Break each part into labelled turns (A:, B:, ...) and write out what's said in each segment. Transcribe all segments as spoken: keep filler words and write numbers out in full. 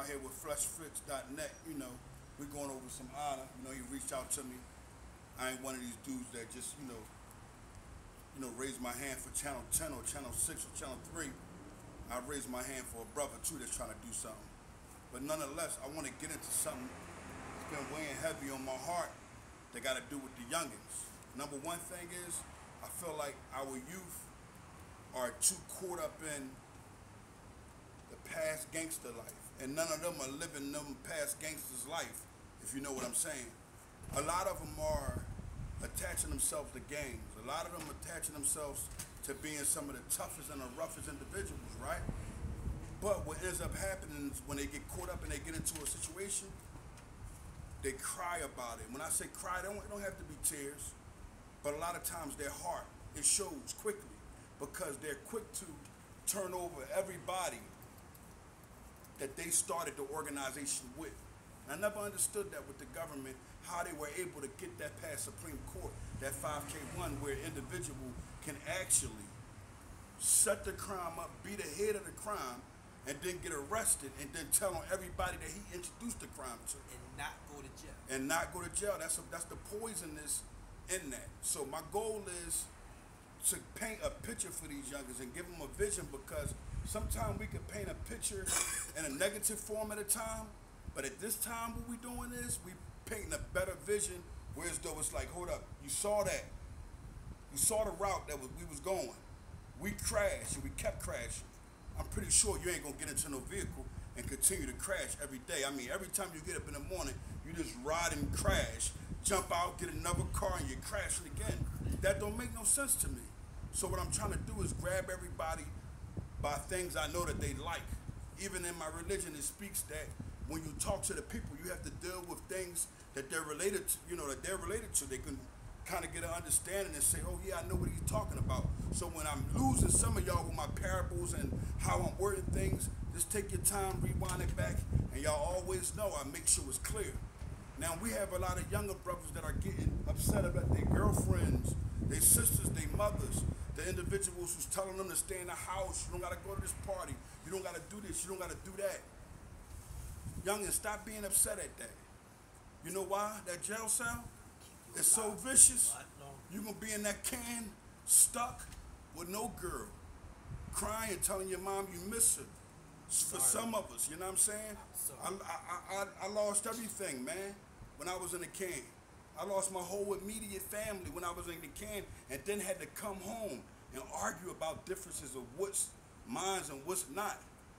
A: here with flesh fix dot net. You know, we're going over some honor. You know, he reached out to me. I ain't one of these dudes that just, you know, you know, raise my hand for channel ten or channel six or channel three. I raise my hand for a brother too that's trying to do something. But nonetheless, I want to get into something that's been weighing heavy on my heart that got to do with the youngins. Number one thing is, I feel like our youth are too caught up in the past gangster life, and none of them are living them past gangsters' life, if you know what I'm saying. A lot of them are attaching themselves to gangs. A lot of them attaching themselves to being some of the toughest and the roughest individuals, right? But what ends up happening is when they get caught up and they get into a situation, they cry about it. When I say cry, they don't, it don't have to be tears, but a lot of times their heart, it shows quickly because they're quick to turn over everybody that they started the organization with. And I never understood that with the government, how they were able to get that past Supreme Court, that five K one, where an individual can actually set the crime up, be the head of the crime, and then get arrested, and then tell on everybody that he introduced the crime to.
B: And not go to jail.
A: And not go to jail. That's a, that's the poisonous in that. So my goal is to paint a picture for these youngers and give them a vision, because sometimes we can paint a picture in a negative form at a time, but at this time what we're doing is we painting a better vision, whereas though it's like, hold up, you saw that. You saw the route that we was going. We crashed and we kept crashing. I'm pretty sure you ain't gonna get into no vehicle and continue to crash every day. I mean, every time you get up in the morning, you just ride and crash, jump out, get another car, and you crash it again. That don't make no sense to me. So what I'm trying to do is grab everybody by things I know that they like. Even in my religion, it speaks that when you talk to the people, you have to deal with things that they're related to, you know, that they're related to. They can kind of get an understanding and say, oh yeah, I know what he's talking about. So when I'm losing some of y'all with my parables and how I'm wording things, just take your time, rewind it back, and y'all always know I make sure it's clear. Now we have a lot of younger brothers that are getting upset about their girlfriends, their sisters, their mothers, the individuals who's telling them to stay in the house, you don't gotta go to this party, you don't gotta do this, you don't gotta do that. Youngins, stop being upset at that. You know why? That jail cell is so vicious. You're going to be in that can, stuck with no girl, crying, telling your mom you miss her. For some of us, you know what I'm saying? I, I, I, I lost everything, man, when I was in the can. I lost my whole immediate family when I was in the can, and then had to come home and argue about differences of what's mine and what's not.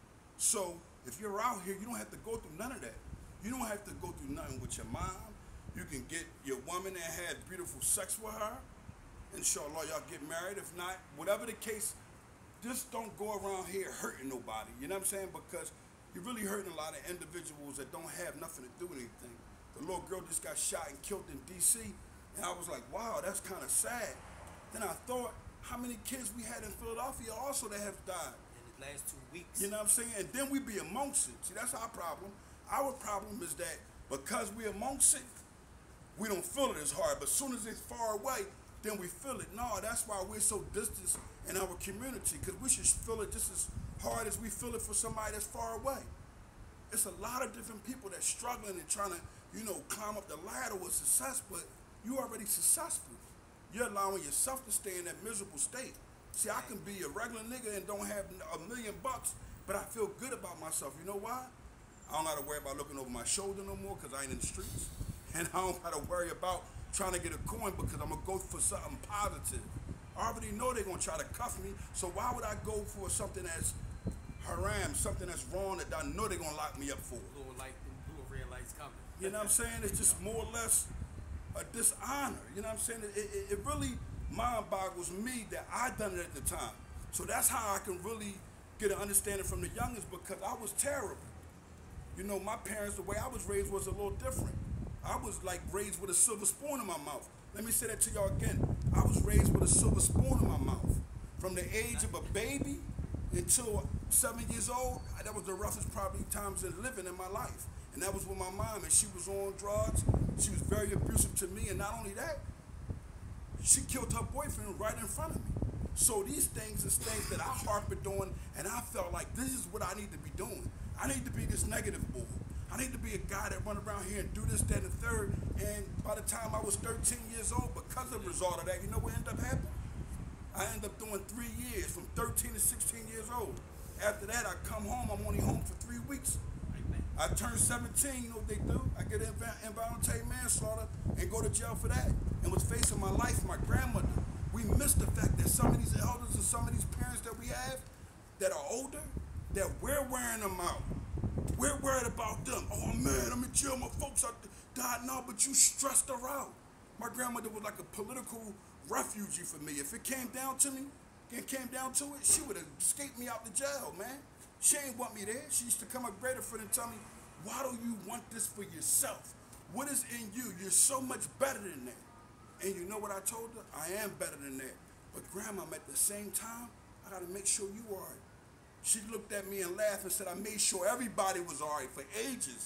A: So if you're out here, you don't have to go through none of that. You don't have to go through nothing with your mom. You can get your woman and have beautiful sex with her. Inshallah, y'all get married. If not, whatever the case, just don't go around here hurting nobody. You know what I'm saying? Because you're really hurting a lot of individuals that don't have nothing to do with anything. The little girl just got shot and killed in D C, and I was like, wow, that's kind of sad. Then I thought, how many kids we had in Philadelphia also that have died?
B: In the last two weeks.
A: You know what I'm saying? And then we be amongst it. See, that's our problem. Our problem is that because we amongst it, we don't feel it as hard. But as soon as it's far away, then we feel it. No, that's why we're so distant in our community, because we should feel it just as hard as we feel it for somebody that's far away. It's a lot of different people that's struggling and trying to, you know, climb up the ladder with success, but you already successful. You're allowing yourself to stay in that miserable state. See, I can be a regular nigga and don't have a million bucks, but I feel good about myself. You know why? I don't got to worry about looking over my shoulder no more because I ain't in the streets. And I don't got to worry about trying to get a coin because I'm going to go for something positive. I already know they're going to try to cuff me, so why would I go for something that's haram, something that's wrong that I know they're going to lock me up for?
B: Blue light, blue red lights coming.
A: You know what I'm saying? It's just more or less a dishonor. You know what I'm saying? It, it, it really mind boggles me that I done it at the time. So that's how I can really get an understanding from the youngest, because I was terrible. You know, my parents, the way I was raised was a little different. I was like raised with a silver spoon in my mouth. Let me say that to y'all again. I was raised with a silver spoon in my mouth. From the age of a baby until seven years old, that was the roughest probably times in living in my life. And that was with my mom, and she was on drugs. She was very abusive to me, and not only that, she killed her boyfriend right in front of me. So these things is things that I harped on, and I felt like this is what I need to be doing. I need to be this negative bull. I need to be a guy that run around here and do this, that, and the third. And by the time I was thirteen years old, because of the result of that, you know what ended up happening? I ended up doing three years, from thirteen to sixteen years old. After that, I come home. I'm only home for three weeks. I turn seventeen, you know what they do? I get inv- involuntary manslaughter and go to jail for that. And was facing my life, my grandmother. We miss the fact that some of these elders and some of these parents that we have that are older, that we're wearing them out. We're worried about them. Oh man, I'm in jail, my folks are died. No, but you stressed her out. My grandmother was like a political refugee for me. If it came down to me, it came down to it, she would have escaped me out the jail, man. She ain't want me there. She used to come up greater for and tell me, why do you want this for yourself? What is in you? You're so much better than that. And you know what I told her? I am better than that. But grandma, at the same time, I gotta make sure you are right. She looked at me and laughed and said, I made sure everybody was all right for ages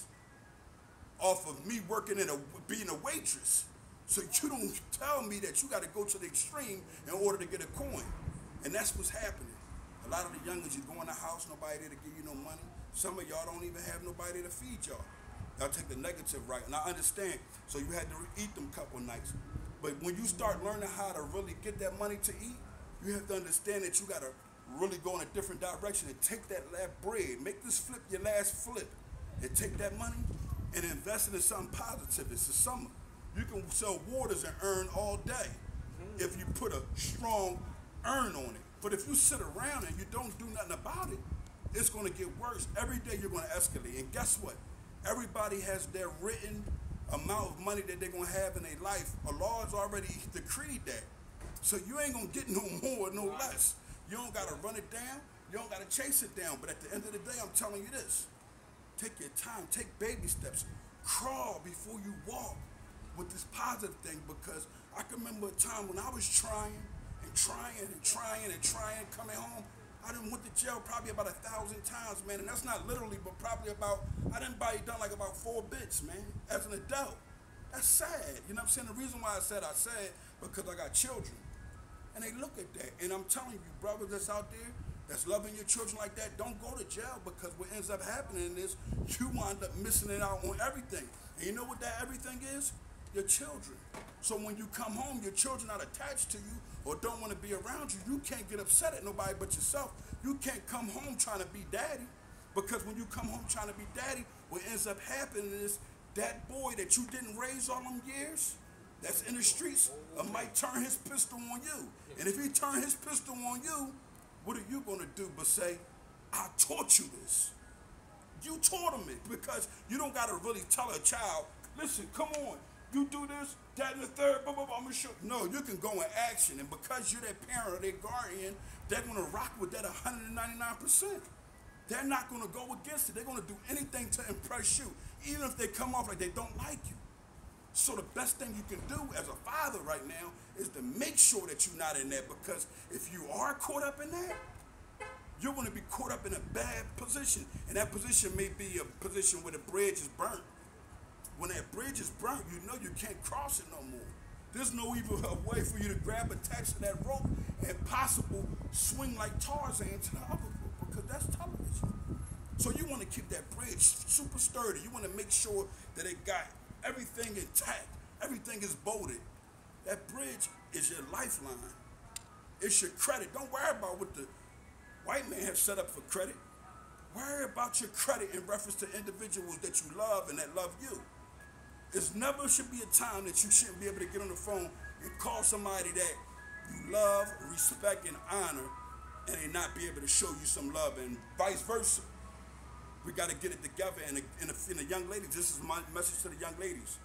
A: off of me working in a, being a waitress. So you don't tell me that you gotta go to the extreme in order to get a coin. And that's what's happening. A lot of the youngers, you go in the house, nobody there to give you no money. Some of y'all don't even have nobody to feed y'all. Y'all take the negative right, and I understand. So you had to eat them couple nights. But when you start learning how to really get that money to eat, you have to understand that you got to really go in a different direction and take that last bread, make this flip your last flip, and take that money and invest it in something positive. It's the summer. You can sell waters and earn all day if you put a strong earn on it. But if you sit around and you don't do nothing about it, it's going to get worse. Every day you're going to escalate. And guess what? Everybody has their written amount of money that they're going to have in their life. A law has already decreed that. So you ain't going to get no more, no less. You don't got to run it down. You don't got to chase it down. But at the end of the day, I'm telling you this. Take your time. Take baby steps. Crawl before you walk with this positive thing, because I can remember a time when I was trying and trying and trying and trying, coming home. I done went to jail probably about a thousand times, man, and that's not literally, but probably about, I done probably done like about four bits, man, as an adult. That's sad, you know what I'm saying? The reason why I said I said, because I got children, and they look at that, and I'm telling you, brothers that's out there, that's loving your children like that, don't go to jail, because what ends up happening is you wind up missing it out on everything. And you know what that everything is? Your children. So when you come home, your children not attached to you or don't want to be around you, you can't get upset at nobody but yourself. You can't come home trying to be daddy, because when you come home trying to be daddy, what ends up happening is that boy that you didn't raise all them years, that's in the streets, uh, might turn his pistol on you. And if he turn his pistol on you, what are you going to do but say, I taught you this. You taught him it, because you don't got to really tell a child, listen, come on, you do this, that, and the third, blah, blah, blah, I'm gonna show. No, you can go in action, and because you're their parent or their guardian, they're going to rock with that one hundred ninety-nine percent. They're not going to go against it. They're going to do anything to impress you, even if they come off like they don't like you. So the best thing you can do as a father right now is to make sure that you're not in that, because if you are caught up in that, you're going to be caught up in a bad position, and that position may be a position where the bridge is burnt. When that bridge is burnt, you know you can't cross it no more. There's no even a way for you to grab attached to that rope and possible swing like Tarzan to the other rope, because that's television. So you want to keep that bridge super sturdy. You want to make sure that it got everything intact. Everything is bolted. That bridge is your lifeline. It's your credit. Don't worry about what the white man have set up for credit. Worry about your credit in reference to individuals that you love and that love you. There's never should be a time that you shouldn't be able to get on the phone and call somebody that you love, respect, and honor, and they not be able to show you some love, and vice versa. We got to get it together. And in the young ladies, this is my message to the young ladies.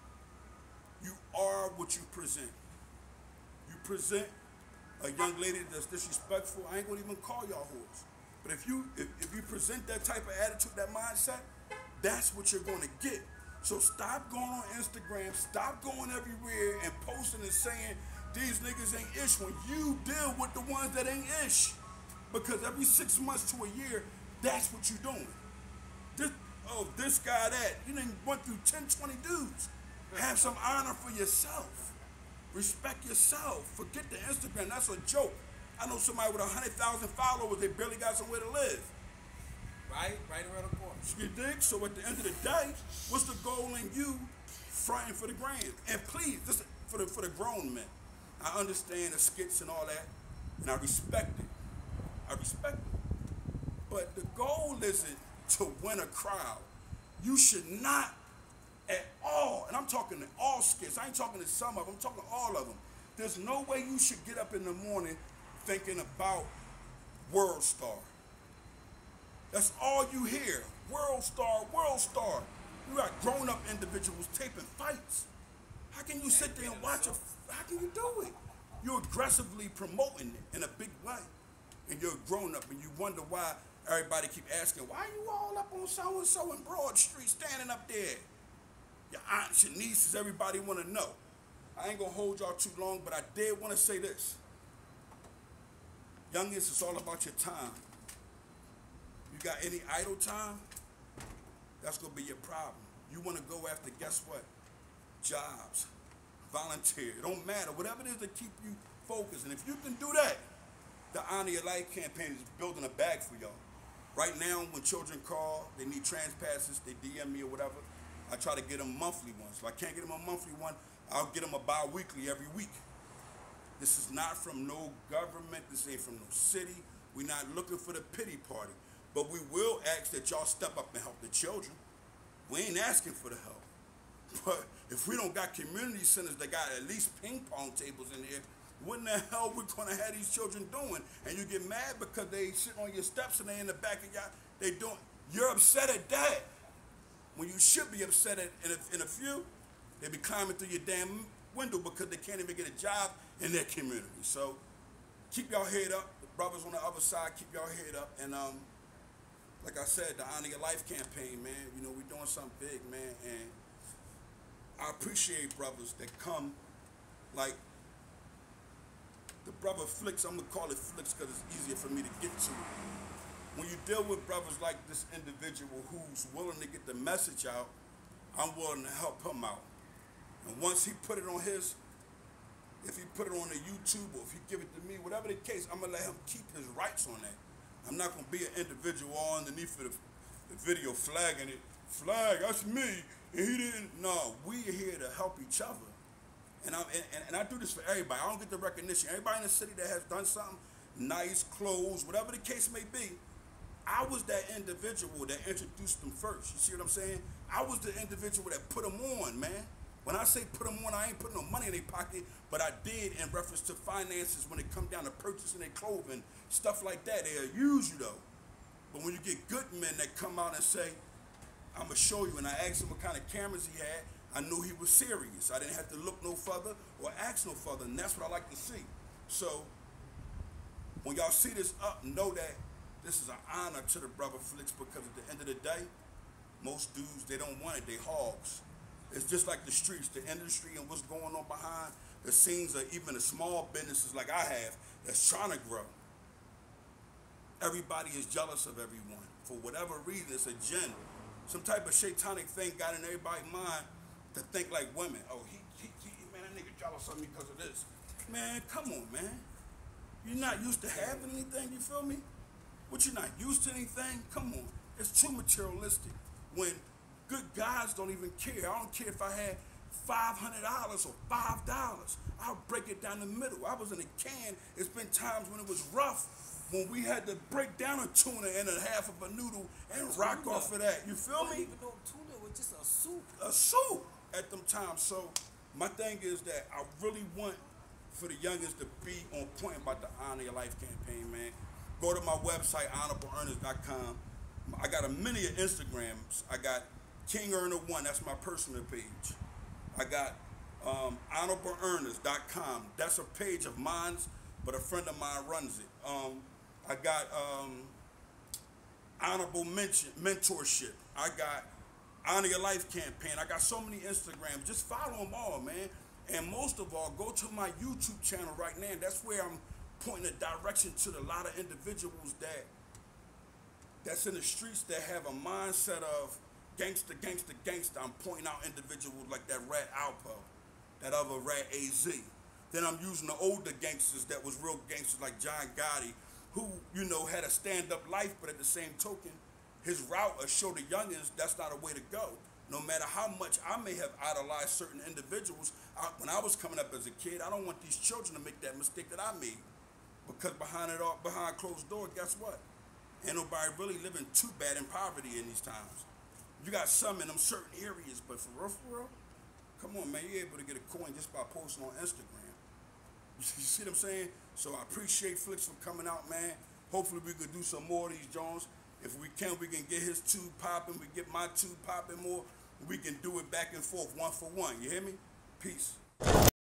A: You are what you present. You present a young lady that's disrespectful, I ain't gonna even call y'all whores. But if you if, if you present that type of attitude, that mindset, that's what you're gonna get. So stop going on Instagram, stop going everywhere and posting and saying these niggas ain't ish when you deal with the ones that ain't ish. Because every six months to a year, that's what you're doing. This, oh, this guy, that. You done went through ten, twenty dudes. Have some honor for yourself. Respect yourself. Forget the Instagram. That's a joke. I know somebody with a hundred thousand followers, they barely got somewhere to live.
B: Right, right around the corner.
A: You dig? So at the end of the day, what's the goal in you fronting for the grand? And please, this for the for the grown men. I understand the skits and all that, and I respect it. I respect it. But the goal isn't to win a crowd. You should not at all, and I'm talking to all skits. I ain't talking to some of them, I'm talking to all of them. There's no way you should get up in the morning thinking about World Star. That's all you hear. World Star, World Star. You got grown-up individuals taping fights. How can you sit there and watch a, how can you do it? You're aggressively promoting it in a big way. And you're grown up and you wonder why everybody keep asking, why you all up on so-and-so in Broad Street standing up there? Your aunts, your nieces, everybody want to know. I ain't going to hold y'all too long, but I did want to say this. Youngest, it's all about your time. You got any idle time? That's going to be your problem. You want to go after, guess what? Jobs, volunteer. It don't matter. Whatever it is to keep you focused. And if you can do that, the Honor Your Life campaign is building a bag for y'all. Right now, when children call, they need trans passes, they D M me or whatever, I try to get them monthly ones. If I can't get them a monthly one, I'll get them a bi-weekly every week. This is not from no government. This ain't from no city. We're not looking for the pity party. But we will ask that y'all step up and help the children. We ain't asking for the help. But if we don't got community centers that got at least ping pong tables in here, what in the hell we gonna have these children doing? And you get mad because they sit on your steps and they in the back of y'all, they doing, you're upset at that. When you should be upset at, in a, in a few, they be climbing through your damn window because they can't even get a job in their community. So keep y'all head up. The brothers on the other side, keep y'all head up. And um, like I said, the Honor Your Life campaign, man, you know, we're doing something big, man. And I appreciate brothers that come, like the brother Flicks, I'm gonna call it Flicks because it's easier for me to get to. When you deal with brothers like this individual who's willing to get the message out, I'm willing to help him out. And once he put it on his, if he put it on the YouTube or if he give it to me, whatever the case, I'm gonna let him keep his rights on that. I'm not gonna be an individual all underneath of the, the video flagging it. Flag, that's me. And he didn't. No, we are here to help each other. And, I'm, and, and I do this for everybody. I don't get the recognition. Everybody in the city that has done something, nice clothes, whatever the case may be, I was that individual that introduced them first. You see what I'm saying? I was the individual that put them on, man. When I say put them on, I ain't putting no money in their pocket, but I did in reference to finances when it come down to purchasing their clothing, stuff like that. They'll use you, though. But when you get good men that come out and say, I'm going to show you, and I asked him what kind of cameras he had, I knew he was serious. I didn't have to look no further or ask no further, and that's what I like to see. So when y'all see this up, know that this is an honor to the brother Flicks, because at the end of the day, most dudes, they don't want it. They hogs. It's just like the streets, the industry, and what's going on behind the scenes of even the small businesses like I have that's trying to grow. Everybody is jealous of everyone. For whatever reason, it's a gin. Some type of satanic thing got in everybody's mind to think like women. Oh, he, he, he man, that nigga jealous of me because of this. Man, come on, man. You're not used to having anything, you feel me? What, you're not used to anything? Come on. It's too materialistic. When good guys don't even care. I don't care if I had five hundred dollars or five dollars. I'll break it down the middle. I was in a can. It's been times when it was rough, when we had to break down a tuna and a half of a noodle and tuna. Rock off of that. You feel me?
B: Even though tuna was just a soup.
A: A soup at them times. So my thing is that I really want for the youngest to be on point about the Honor Your Life campaign, man. Go to my website, honorable earners dot com. I got a many of Instagrams. I got King Earner one, that's my personal page. I got um, honorable earners dot com. That's a page of mine, but a friend of mine runs it. Um, I got um, Honorable Mention, Mentorship. I got Honor Your Life campaign. I got so many Instagrams. Just follow them all, man. And most of all, go to my YouTube channel right now. That's where I'm pointing a direction to a lot of individuals that that's in the streets that have a mindset of gangster, gangster, gangster. I'm pointing out individuals like that Rat Alpo, that other Rat A Z, Then I'm using the older gangsters that was real gangsters like John Gotti, who, you know, had a stand-up life, but at the same token, his route will show the youngins that's not a way to go. No matter how much I may have idolized certain individuals, I, when I was coming up as a kid, I don't want these children to make that mistake that I made. Because behind it all, behind closed doors, guess what? Ain't nobody really living too bad in poverty in these times. You got some in them certain areas, but for real, for real, come on, man, you're able to get a coin just by posting on Instagram. You see what I'm saying? So I appreciate Flicks for coming out, man. Hopefully we could do some more of these Jones. If we can, we can get his tube popping. We get my tube popping more. We can do it back and forth, one for one. You hear me? Peace.